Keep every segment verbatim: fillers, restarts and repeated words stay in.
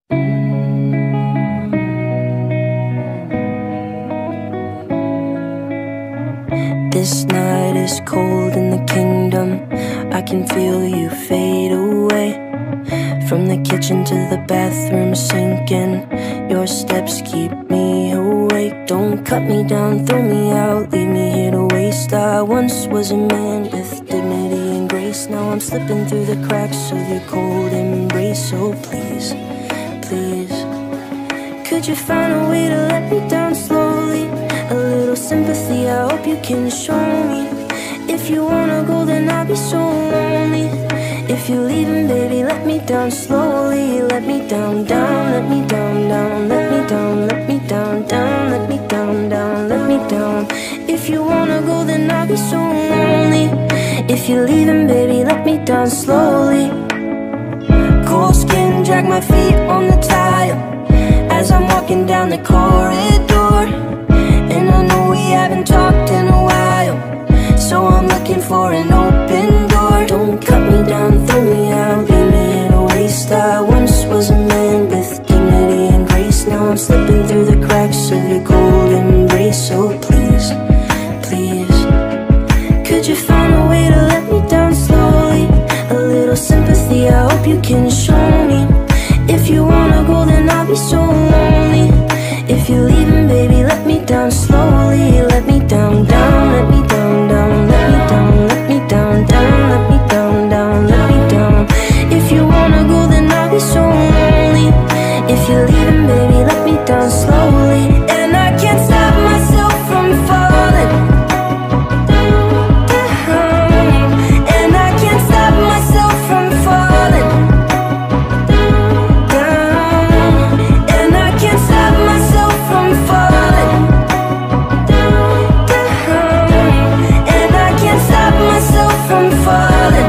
This night is cold in the kingdom. I can feel you fade away. From the kitchen to the bathroom sinking. Your steps keep me awake. Don't cut me down, throw me out, leave me here to waste. I once was a man with dignity and grace. Now I'm slipping through the cracks of your cold embrace. So please, please, could you find a way to let me down slowly? A little sympathy, I hope you can show me. If you wanna go, then I'll be so lonely. If you're leaving, baby, let me down slowly. Let me down, down, let me down, down. Let me down, let me down, down. Let me down, down, let me down. If you wanna go, then I'll be so lonely. If you're leaving, baby, let me down slowly. Cold skin, drag my feet on the tile as I'm walking down the corridor. And I know we haven't talked in a while, so I'm looking for an open door. Don't cut me down, throw me out, leave me in a waste. I once was a man with dignity and grace. Now I'm slipping through the cracks of your cold embrace. So please, please, could you find a way to let me down slowly? A little sympathy, I hope you can show me. If you wanna go, then I'll be so lonely. If you're leaving, baby, let me down slowly. Let me down, down, let me down, down. Let me down, let me down, down. Let me down, down, let me down. If you wanna go, then I'll be so lonely. If you're leaving, baby, let me down slowly. And I can't stop myself from falling down. And I can't stop myself from falling down. And I can't stop myself from falling down. And I can't stop myself from falling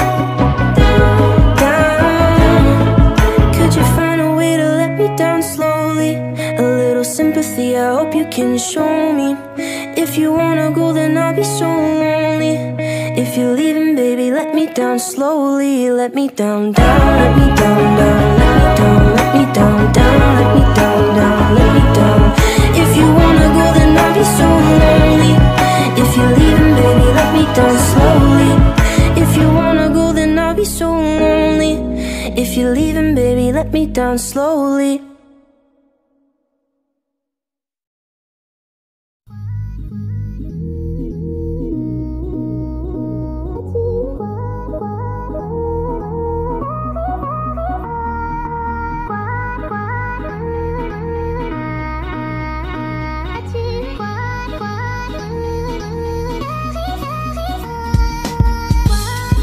down. Could you find a way to let me down slowly? A little sympathy, I hope you can show me. If you wanna go, then I'll be so lonely. If you're leaving, baby, let me down slowly. Let me down, down, let me down, down. Let me down, let me down, down. Let me down, down, let me down. If you wanna go, then I'll be so lonely. If you're leaving, baby, let me down slowly. If you wanna go, then I'll be so lonely. If you're leaving, baby, let me down slowly.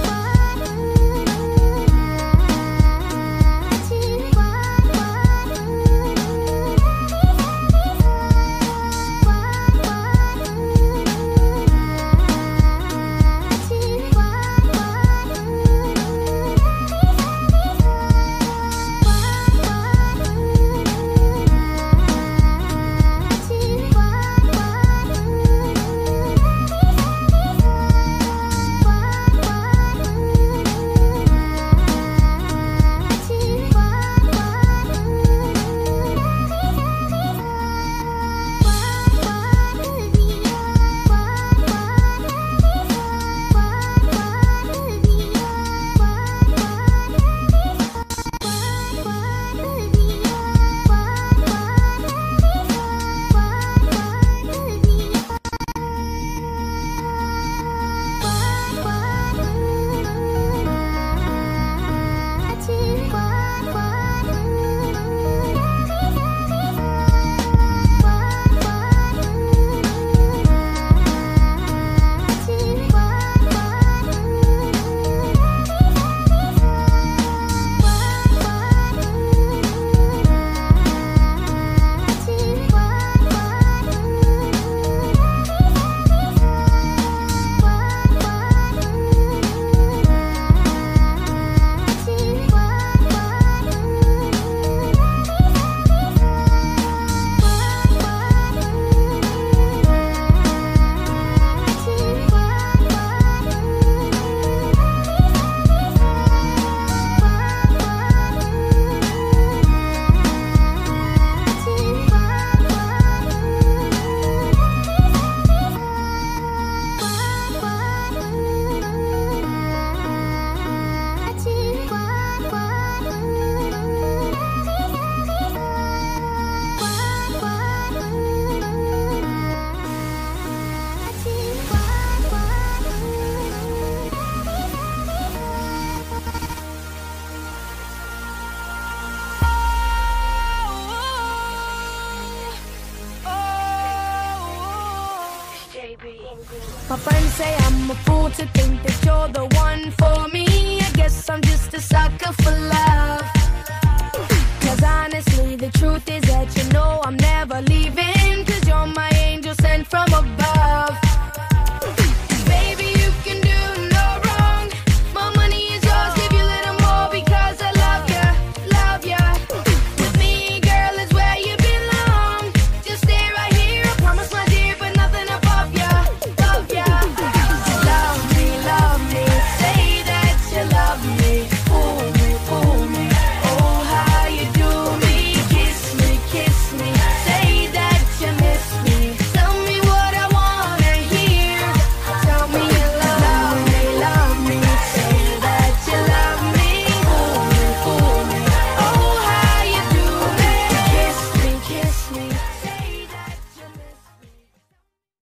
Bye. My friends say I'm a fool to think that you're the one for me. I guess I'm just a sucker for love. Cause honestly, the truth is that you know I'm never leaving. Cause you're my angel sent from above.